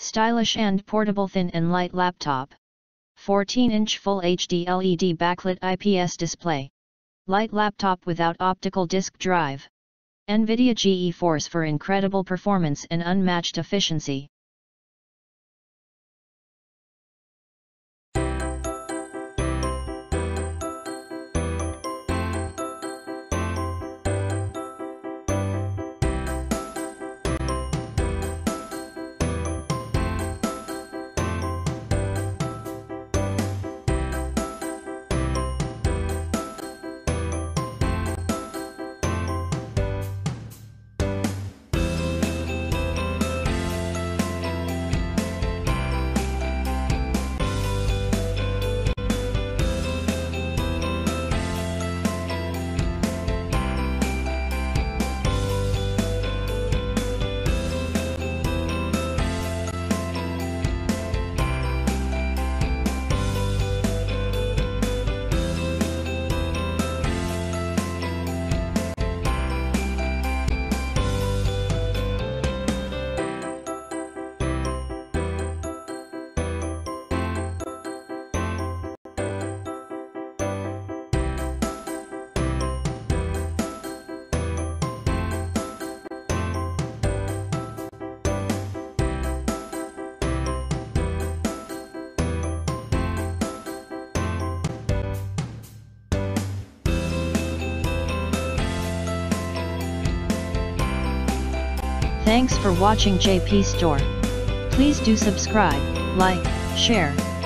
Stylish and portable thin and light laptop. 14-inch Full HD LED Backlit IPS Display. Light laptop without optical disk drive. NVIDIA Geforce for incredible performance and unmatched efficiency. Thanks for watching JP Store. Please do subscribe, like, share,